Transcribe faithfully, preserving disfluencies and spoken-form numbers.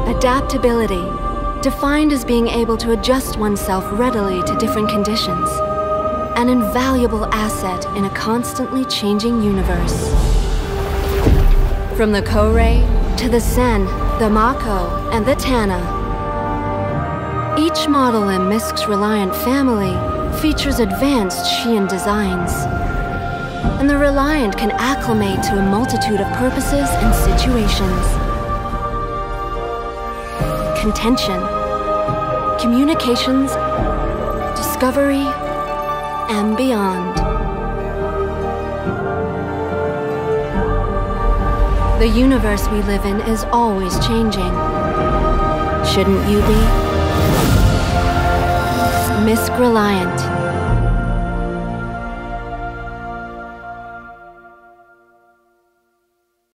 Adaptability, defined as being able to adjust oneself readily to different conditions. An invaluable asset in a constantly changing universe. From the Korei to the Sen, the Mako, and the Tana, each model in M I S C's Reliant family features advanced Shion designs. And the Reliant can acclimate to a multitude of purposes and situations. Contention, communications, discovery, and beyond. The universe we live in is always changing. Shouldn't you be? M I S C Reliant.